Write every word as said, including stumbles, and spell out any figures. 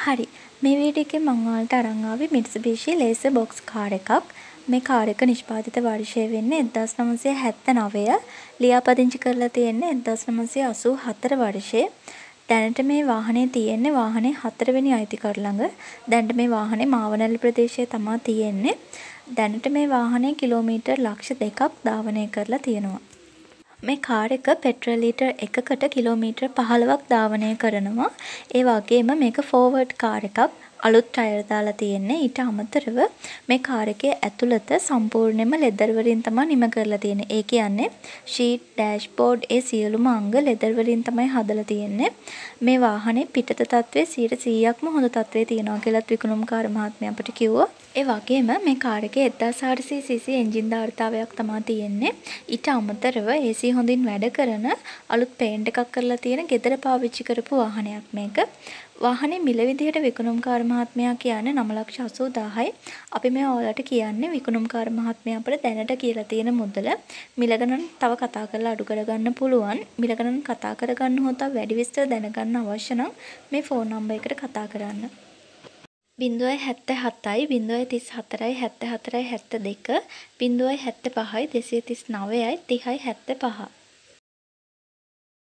හරි. මේ වීඩියෝ එකේ මම ඔයාලට අරන් ආවේ Mitsubishi Laser Box කාර් එකක්. මේ කාර් එක නිෂ්පාදිත වර්ෂය වෙන්නේ එක්දාස් නවසිය හැත්තෑ නවය. ලියාපදිංචි කරලා තියෙන්නේ එක්දාස් නවසිය අසූ හතර වර්ෂයේ. දැනට මේ වාහනේ තියෙන්නේ වාහනේ හතරවෙනි අයිතිකරු ළඟ. දැනට මේ වාහනේ මාවනල්ලි ප්‍රදේශයේ තමා තියෙන්නේ. දැනට මේ වාහනේ කිලෝමීටර් ලක්ෂ දෙකක් ධාවනය කරලා තියෙනවා. මේ කාර් එක පෙට්‍රල් ලීටර් එකකට කිලෝමීටර් පහළොවක් ධාවනය කරනවා. ඒ වගේම මේක ෆෝවර්ඩ් කාර් එකක්. අලුත් ටයර් දාලා තියෙන්නේ. ඊට අමතරව මේ කාර් එකේ ඇතුළත සම්පූර්ණයෙන්ම ලෙදර් වලින් තමයි නිම කරලා තියෙන්නේ. ඒ කියන්නේ ෂීට්, ඩෑෂ්බෝඩ් ඒ සියලුම අංග ලෙදර් වලින් තමයි හදලා තියෙන්නේ. මේ වාහනේ පිටත තත්ත්වය සීයට සීයක්ම හොඳ තත්ත්වයේ තියෙනවා කියලාත් විකුණුම්කාර මහත්මයා අපිට කිව්වා. ඒ වගේම මේ කාර් එකේ එක්දාස් ආරසිය සීසී එන්ජින් ධාරිතාවයක් තමයි තියෙන්නේ. ඊට අමතරව ඒ සී හොඳින් වැඩ කරන අලුත් පේන්ට් එකක් කරලා තියෙන ගෙදර පාවිච්චි කරපු වාහනයක් මේක. වාහනේ මිල විදිහට විකුණුම්කාර මහත්මයා කියන්නේ නව ලක්ෂ අසූදාහයි. අපි මේ ඔයාලට කියන්නේ විකුණුම්කාර මහත්මයා අපිට දැනට කියලා තියෙන මුදල මිල ගණන් තව කතා කරලා අඩු කරගන්න පුළුවන්. මිල ගණන් කතා කරගන්න හෝ තව වැඩි විස්තර දැනගන්න අවශ්‍ය නම් මේ ෆෝන් නම්බර් එකට කතා කරන්න. බිංදුවයි හැත්තෑ හතයි බිංදුවයි තිස් හතරයි හැත්තෑ හතරයි හැත්තෑ දෙක බිංදුවයි හැත්තෑ පහයි දෙසිය තිස් නවයයි තිහයි හැත්තෑ පහ